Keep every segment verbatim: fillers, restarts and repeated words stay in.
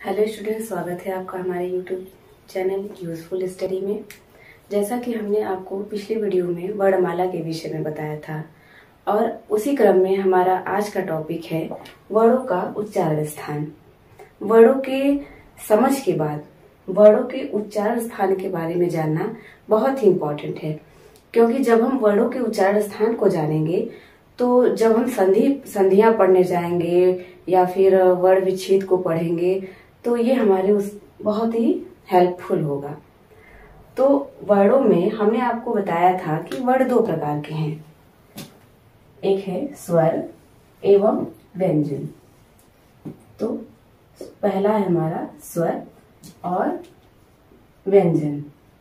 Hello student, स्वागत है आपका हमारे यूट्यूब चैनल यूजफुल स्टडी में। जैसा कि हमने आपको पिछली वीडियो में वर्णमाला के विषय में बताया था और उसी क्रम में हमारा आज का टॉपिक है वर्णों का उच्चारण स्थान। वर्णों के समझ के बाद वर्णों के उच्चारण स्थान के बारे में जानना बहुत ही इम्पोर्टेंट है, क्योंकि जब हम वर्णों के उच्चारण स्थान को जानेंगे तो जब हम संधि संधियां पढ़ने जाएंगे या फिर वर्ण विच्छेद को पढ़ेंगे तो ये हमारे उस बहुत ही हेल्पफुल होगा। तो वर्णों में हमने आपको बताया था कि वर्ण दो प्रकार के हैं, एक है स्वर एवं व्यंजन। तो पहला है हमारा स्वर और व्यंजन।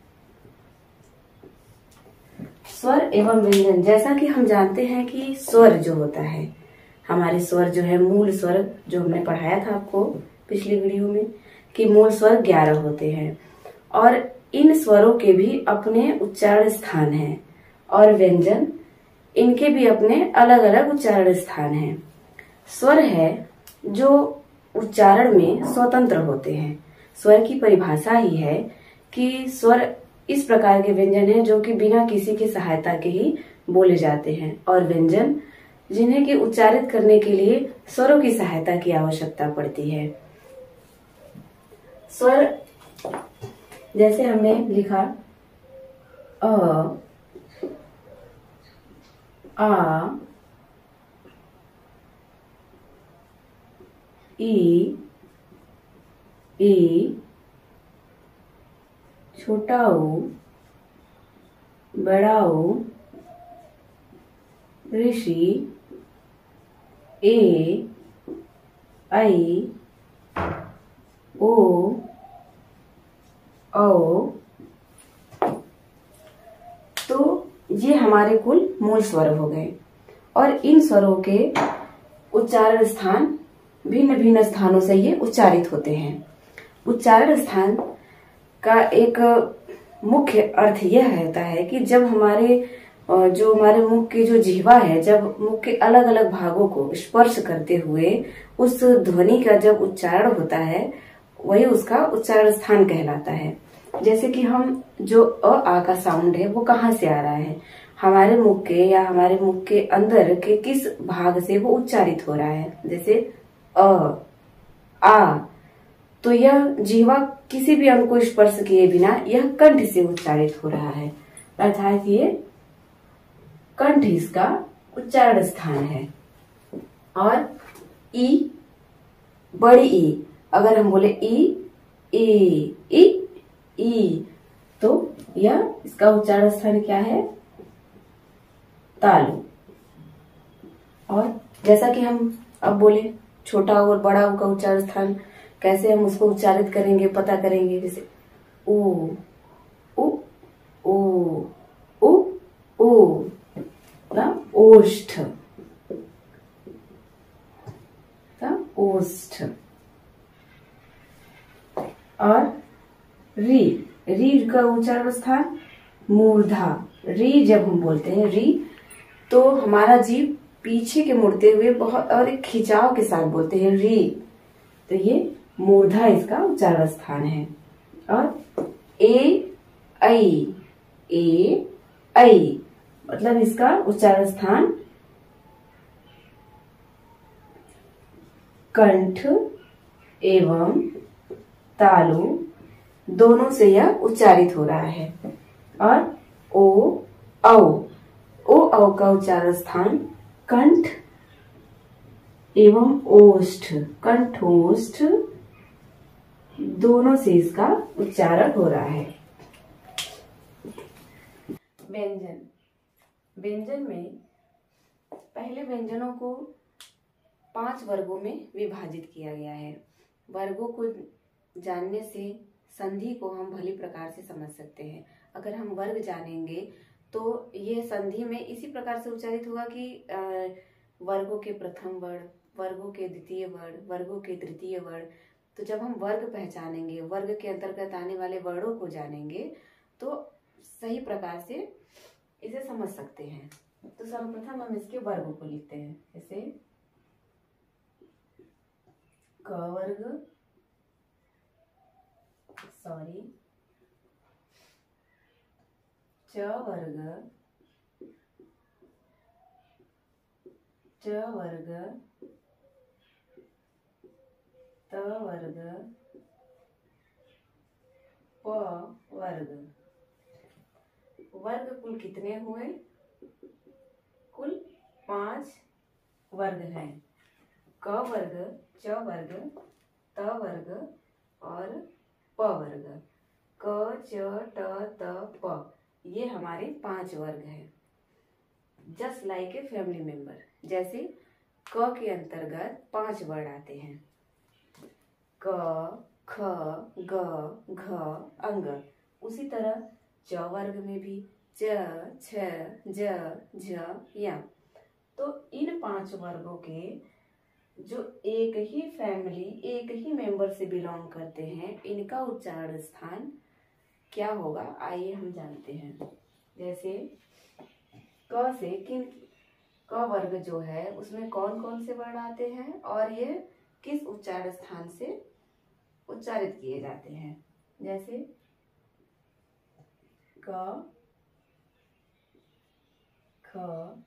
स्वर एवं व्यंजन, जैसा कि हम जानते हैं कि स्वर जो होता है, हमारे स्वर जो है मूल स्वर, जो हमने पढ़ाया था आपको पिछली वीडियो में कि मूल स्वर ग्यारह होते हैं और इन स्वरों के भी अपने उच्चारण स्थान हैं और व्यंजन इनके भी अपने अलग अलग उच्चारण स्थान हैं। स्वर है जो उच्चारण में स्वतंत्र होते हैं। स्वर की परिभाषा ही है कि स्वर इस प्रकार के व्यंजन हैं जो कि बिना किसी की सहायता के ही बोले जाते हैं, और व्यंजन जिन्हें कि उच्चारित करने के लिए स्वरों की सहायता की आवश्यकता पड़ती है। स्वर जैसे हमने लिखा अ, आ, ई, ई, छोटा ऊ, बड़ा ऊ, ऋषि, ए, आई, ओ, औ। तो ये हमारे कुल मूल स्वर हो गए और इन स्वरों के उच्चारण स्थान भिन्न भिन्न स्थानों से ये उच्चारित होते हैं। उच्चारण स्थान का एक मुख्य अर्थ यह रहता है कि जब हमारे जो हमारे मुख की जो जिह्वा है, जब मुख के अलग अलग भागों को स्पर्श करते हुए उस ध्वनि का जब उच्चारण होता है, वही उसका उच्चारण स्थान कहलाता है। जैसे कि हम जो अ आ का साउंड है वो कहाँ से आ रहा है, हमारे मुख के या हमारे मुख के अंदर के किस भाग से वो उच्चारित हो रहा है। जैसे अ, आ, तो यह जिह्वा किसी भी अंग को स्पर्श किए बिना यह कंठ से उच्चारित हो रहा है, अर्थात ये कंठ इसका उच्चारण स्थान है। और ई, बड़ी ई, अगर हम बोले ई, ई, ई, ई, तो यह इसका उच्चारण स्थान क्या है, तालु। और जैसा कि हम अब बोले छोटा और बड़ा ऊ का उच्चारण स्थान कैसे हम उसको उच्चारित करेंगे, पता करेंगे। जैसे ऊ, उ, ओ, उ, ओ, ना ओष्ठ, ना ओष्ठ। और री, री का उच्चारण स्थान मूर्धा। री जब हम बोलते हैं री, तो हमारा जीव पीछे के मुड़ते हुए बहुत और एक खिंचाव के साथ बोलते हैं री, तो ये मूर्धा इसका उच्चारण स्थान है। और ए, ऐ, ए, ऐ, मतलब इसका उच्चारण स्थान कंठ एवं तालु दोनों से यह उच्चारित हो रहा है। और ओ, औ, ओ, औ का उच्चारण स्थान कंठ एवं ओष्ठ, कंठोष्ठ दोनों से इसका उच्चारण हो रहा है। व्यंजन, व्यंजन में पहले व्यंजनों को पांच वर्गों में विभाजित किया गया है। वर्गों को जानने से संधि को हम भली प्रकार से समझ सकते हैं। अगर हम वर्ग जानेंगे तो ये संधि में इसी प्रकार से उच्चारित होगा कि वर्गों के प्रथम वर्ण, वर्गों के द्वितीय वर्ण, वर्गों के तृतीय वर्ण। तो जब हम वर्ग पहचानेंगे, वर्ग के अंतर्गत आने वाले वर्णों को जानेंगे तो सही प्रकार से इसे समझ सकते हैं। तो सर्वप्रथम हम इसके वर्गों को लिखते हैं। जैसे क वर्ग, सॉरी च वर्ग, च वर्ग, त वर्ग, प वर्ग। वर्ग कुल कितने हुए? कुल पांच वर्ग हैं। क वर्ग, च वर्ग, त वर्ग और प वर्ग। क च ट त प, ये हमारे पांच वर्ग हैं। Just like a family member, जैसे क के अंतर्गत पांच वर्ड आते हैं, क, ख, ग, घ, अंग। उसी तरह च वर्ग में भी च, छ, ज, झ, य। तो इन पांच वर्गों के जो एक ही फैमिली, एक ही मेंबर से बिलोंग करते हैं, इनका उच्चारण स्थान क्या होगा, आइए हम जानते हैं। जैसे क से किन, क वर्ग जो है उसमें कौन कौन से वर्ड आते हैं और ये किस उच्चारण स्थान से उच्चारित किए जाते हैं। जैसे क, ख,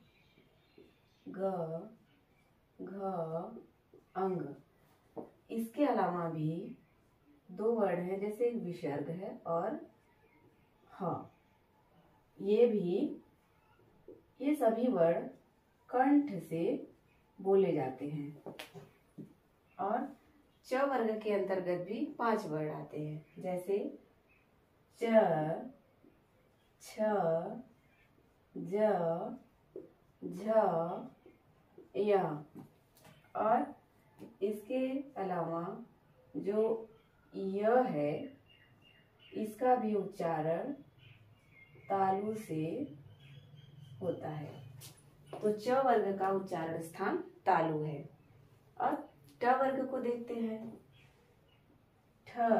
ग, घ, अंग। इसके अलावा भी दो वर्ड हैं, जैसे एक विसर्ग है और ह। ये भी, ये सभी वर्ड कंठ से बोले जाते हैं। और च वर्ग के अंतर्गत भी पांच वर्ड आते हैं, जैसे च, छ, ज, झ, य। और इसके अलावा जो य है, इसका भी उच्चारण तालु से होता है। तो च वर्ग का उच्चारण स्थान तालु है। और ट वर्ग को देखते हैं। ठ,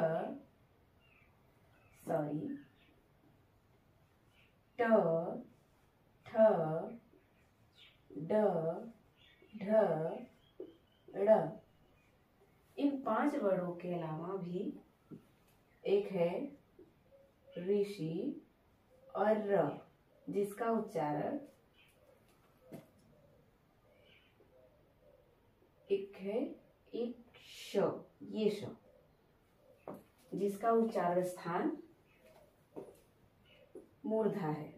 सॉरी ट, ठ, ड, ढ, ड़। इन पांच वर्डों के अलावा भी एक है ऋषि और र, जिसका उच्चारण एक है एक श, ये श, जिसका उच्चारण स्थान मूर्धा है।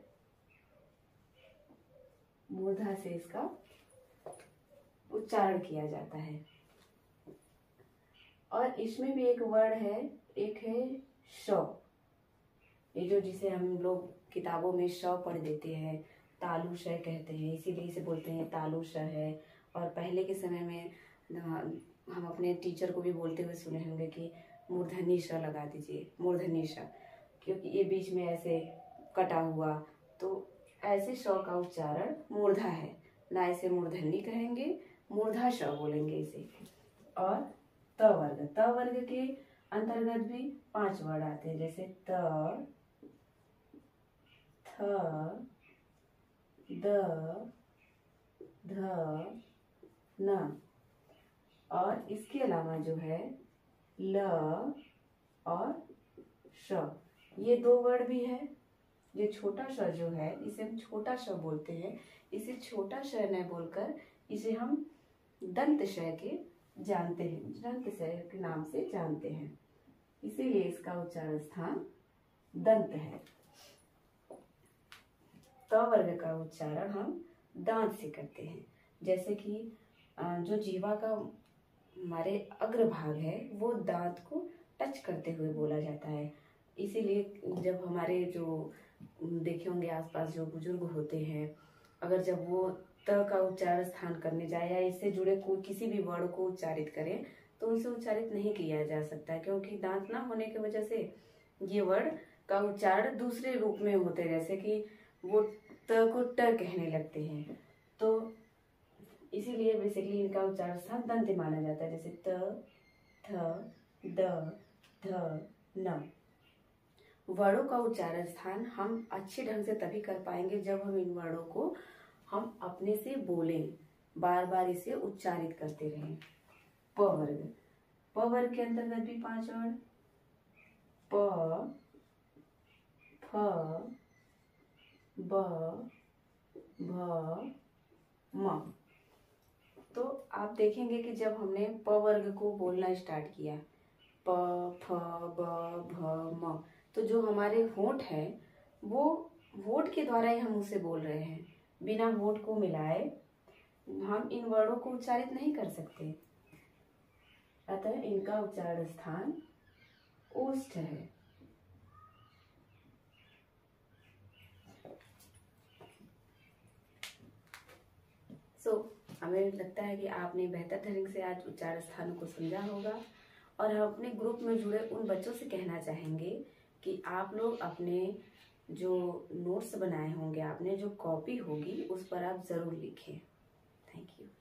मूर्धा से इसका उच्चारण किया जाता है। और इसमें भी एक वर्ड है, एक है श, ये जो जिसे हम लोग किताबों में श पढ़ देते हैं, तालु श कहते हैं, इसीलिए इसे बोलते हैं तालु श है। और पहले के समय में हम अपने टीचर को भी बोलते हुए सुने होंगे कि मूर्धनी श लगा दीजिए, मूर्धनी श, क्योंकि ये बीच में ऐसे कटा हुआ, तो ऐसे श का उच्चारण मूर्धा है, ना इसे मूर्धनी कहेंगे, मूर्धा श बोलेंगे इसे। और त वर्ग, त वर्ग के अंतर्गत भी पांच वर्ड आते हैं, जैसे त, थ, द, ध, न। और इसके अलावा जो है ल और श, ये दो वर्ड भी है। ये छोटा श जो है, इसे हम छोटा श बोलते हैं। इसे छोटा श न बोलकर इसे हम दंत श के जानते हैं, दंत श के नाम से जानते हैं, इसीलिए इसका उच्चारण स्थान दंत है। त वर्ग का उच्चारण हम दांत से करते हैं। जैसे कि जो जीवा का हमारे अग्रभाग है, वो दांत को टच करते हुए बोला जाता है। इसीलिए जब हमारे जो देखे होंगे आसपास जो बुजुर्ग होते हैं, अगर जब वो त का उच्चारण स्थान करने जाए या इससे जुड़े कोई किसी भी वर्ड को उच्चारित करें, तो उनसे उच्चारित नहीं किया जा सकता, क्योंकि दांत ना होने की वजह से ये वर्ड का उच्चारण दूसरे रूप में होते, जैसे कि वो त को ट कहने लगते हैं। तो इसीलिए बेसिकली इनका उच्चारण स्थान दंत माना जाता है, जैसे त, थ, द, ध, न। वर्डों का उच्चारण स्थान हम अच्छे ढंग से तभी कर पाएंगे जब हम इन वर्डों को हम अपने से बोलें, बार बार इसे उच्चारित करते रहें। प वर्ग, प वर्ग के अंतर्गत भी पांच वर्ड, प, फ, ब, भ, म। तो आप देखेंगे कि जब हमने प वर्ग को बोलना स्टार्ट किया, प, फ, ब, भ, म, तो जो हमारे होंठ है वो होंठ के द्वारा ही हम उसे बोल रहे हैं। बिना होंठ को मिलाए हम इन वर्णों को उच्चारित नहीं कर सकते। अतः इनका उच्चारण स्थान ओष्ठ है। सो so, हमें लगता है कि आपने बेहतर ढंग से आज उच्चारण स्थानों को समझा होगा। और हम अपने ग्रुप में जुड़े उन बच्चों से कहना चाहेंगे कि आप लोग अपने जो नोट्स बनाए होंगे, आपने जो कॉपी होगी उस पर आप जरूर लिखें। Thank you.